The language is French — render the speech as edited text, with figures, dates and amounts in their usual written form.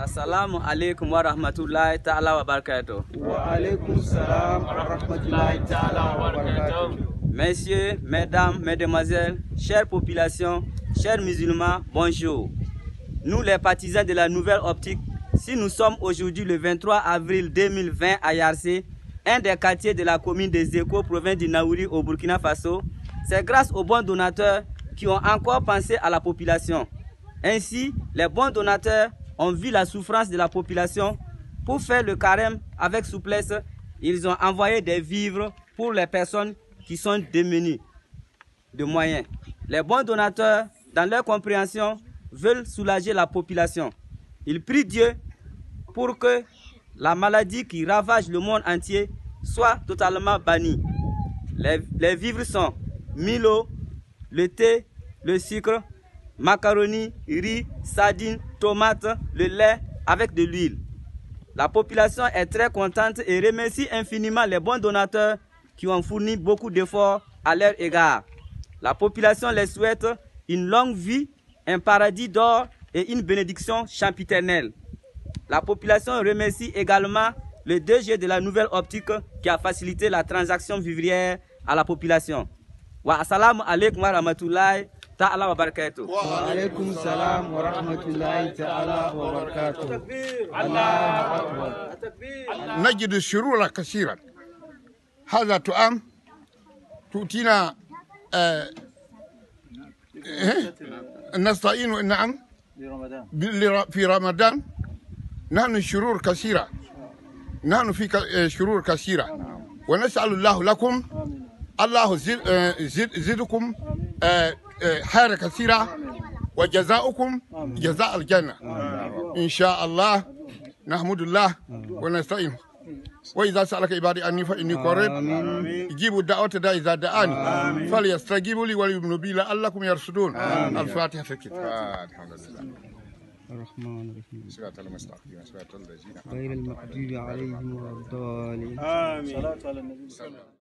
Assalamu alaikum wa rahmatullahi ta'ala wa barakatuh. Wa alaikum salam wa rahmatullahi ta'ala wa barakatuh. Messieurs, mesdames, mesdemoiselles, chères populations, chers musulmans, bonjour. Nous les partisans de la nouvelle optique, si nous sommes aujourd'hui le 23 avril 2020 à Yarsé, un des quartiers de la commune des Échos, province du Naouri au Burkina Faso, c'est grâce aux bons donateurs qui ont encore pensé à la population. Ainsi, les bons donateurs ont vu la souffrance de la population. Pour faire le carême avec souplesse, ils ont envoyé des vivres pour les personnes qui sont démunies de moyens. Les bons donateurs, dans leur compréhension, veulent soulager la population. Ils prient Dieu pour que la maladie qui ravage le monde entier soit totalement bannie. Les vivres sont Milo, le thé, le sucre, macaroni, riz, sardines, tomates, le lait avec de l'huile. La population est très contente et remercie infiniment les bons donateurs qui ont fourni beaucoup d'efforts à leur égard. La population les souhaite une longue vie, un paradis d'or et une bénédiction champiternelle. La population remercie également le DG de la nouvelle optique qui a facilité la transaction vivrière à la population. Wa assalamu alaikum wa rahmatullahi ta'ala wa barakatuh. Wa alaikum salam wa rahmatullahi ta'ala wa barakatuh. Allah akbar. نجد الشرور كثيرا. هذا طعام تؤتينا نستعين نعم في رمضان. نحن شرور كثيرة، نحن في شرور كثيرة، ونسأل الله لكم الله زدكم خير كثيرة وجزاؤكم جزاء الجنة إن شاء الله. نحمد الله ونستعين. وإذا سألك عبادي أني فإني قريب يجيب الدعوة إذا دعاني فليستجيبوا لي وليؤمنوا بي لعلكم يرشدون. الفاتحة في الكتاب. الحمد لله الرحمن الرحيم صراط المستقيم صراط الذين غير المغضوب عليهم ولا الضالين. آمين. صلاة على النبي.